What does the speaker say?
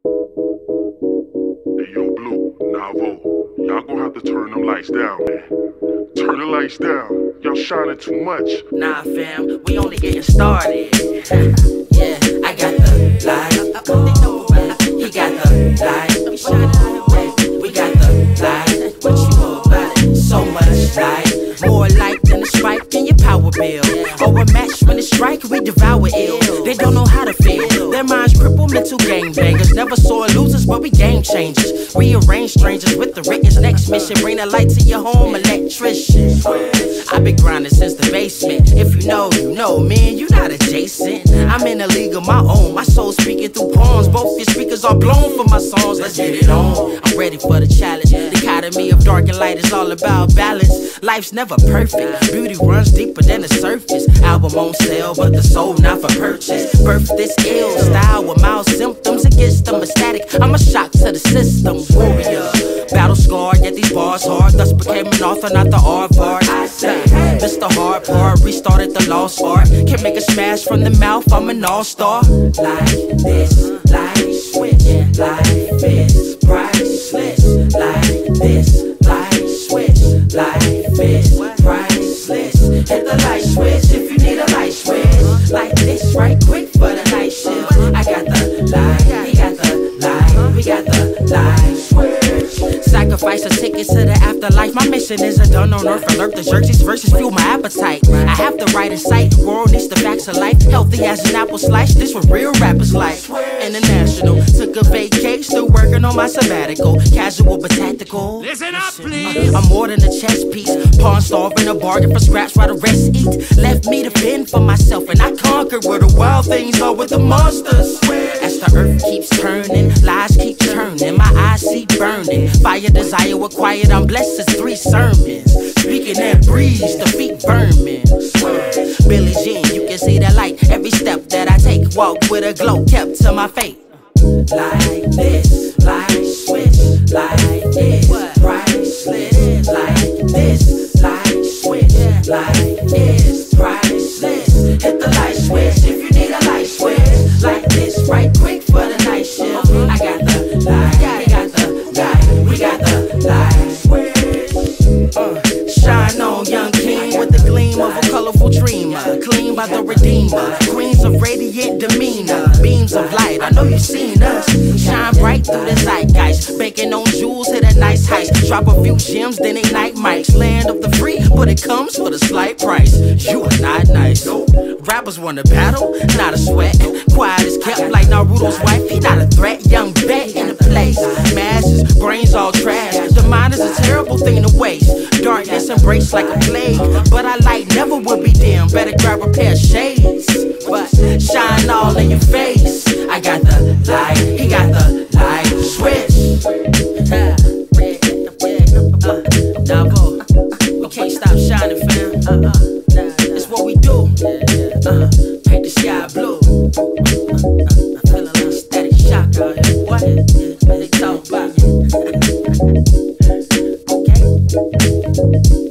Hey, yo, Blue, Navo, y'all gonna have to turn them lights down, man. Turn the lights down. Y'all shining too much. Nah, fam, we only getting started. Yeah, I got the light. He got the light. We got the light. What you know about it? So much light. More light than a spike in your power bill. Or a match when it strike, we devour ill. They don't know how to feel. Their minds crippled, mental game bangers. Never saw losers, but we game changers. Rearrange strangers with the Rickers. Next mission, bring the light to your home, electrician. I've been grinding since the basement. If you know, you know, man, you not adjacent. I'm in a league of my own. My soul speaking through poems. Both your speakers are blown for my songs. Let's get it on. I'm ready for the challenge. The dichotomy of dark and light is all about balance. Life's never perfect. Beauty runs deeper than the surface. Album on sale, but the soul not for purchase. Birth this ill style with mild symptoms. It gets them ecstatic. I'm a shock to the system. Warrior, battle scarred, yet these bars hard. Thus became an author, not the R-Bard. I say, this the hard part. Restarted the lost art. Can make a smash from the mouth. I'm an all-star. Like this, light switch. Life is priceless. Like this, light switch. Life is priceless. Hit the light switch if you need a light switch. Like this, right quick for the night shift. I got the light, he got the light, we got the light switch. Sacrifice a ticket to the afterlife. My mission isn't done on earth. Alert the jerseys versus fuel my appetite. I have the right insight. World needs the facts of life. Healthy as an apple slice. This what real rappers like. International. Took a vacation. Still working on my sabbatical. Casual but tactical. Listen up, please. I'm more than a chess piece. Pawn starving a bargain for scraps while the rest eat. Left me to fend for myself, and I conquered where the wild things are with the monsters. As the earth keeps turning, lies keep turning. My eyes see burning. Fire, desire, acquired. I'm blessed as 3 sermons. Speaking that breeze, the feet vermin. Billie Jean, you can see the light. Every step that I take, walk with a glow kept to my fate. Like this, light switch. Like this, priceless. Like this, light switch. Like this, priceless. Hit the light switch if you need a light switch. Like this, right quick for the night shift. I got the light, he got the light, we got the light switch. Shine on, young king, with the gleam of a colorful dreamer. Clean by the redeemer, queens of radiant demeanor. Beams of light, I know you've seen us. Shine bright through the zeitgeist. Banking on jewels, hit a nice heist. Drop a few gems, then ignite mics. Land of the free, but it comes with a slight price. You are not nice. Rappers wanna battle, not a sweat. Quiet is kept like Naruto's wife. He not a threat, young vet in the place. Masses, brains all trash. The mind is a terrible thing to waste. Darkness embraced like a plague. But our light never will be dim. Better grab a pair of shades. But shine all in your face. I got the light, he got the light switch. Navo, we can't stop shining, fam. It's what we do. Paint the sky blue. Feeling like static shock out here. What? They talk about me. Okay.